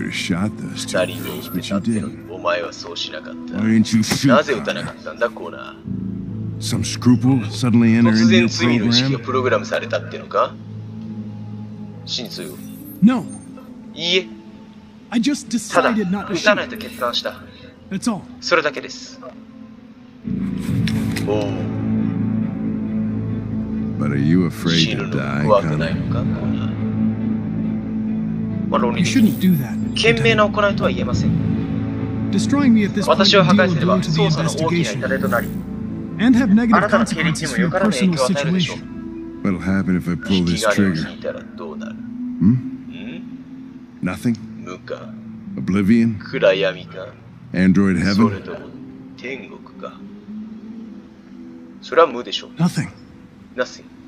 have shot those 二 two 人で fools, 生きて but た you ってのに didn't. お前はそうしなかった。 Why didn't you shoot? なぜ撃たなかったんだ、コーナ Some scruple suddenly ー。 enter 突 into 然 your 罪の意識が program? プログラムされたってのか？真実よ。 No, いいえ、 I just ただ decided not to 撃たない shoot. と決断した。 That's all. それだけです。おお、 But are you 死 afraid ぬ to のが die, 怖くない Connor? のか、コーナー。まあ論 You 理的に shouldn't do that. 賢明な行いとは言えません。 Destroying me at this point 私を would 破 deal 壊 a すれば blow to the 捜査の大きな investigation 痛手となり、 and have あ negative なたの経歴 consequences にも for よ your からぬ影 personal 響を与えるでしょう。 situation. What'll happen if I 引 pull き this 金を trigger? 引いたらどうなる？ Nothing? 無か、 Oblivion? 暗闇か、 Android それ heaven? とも天国か。それは無でしょう。 Nothing. Nothing。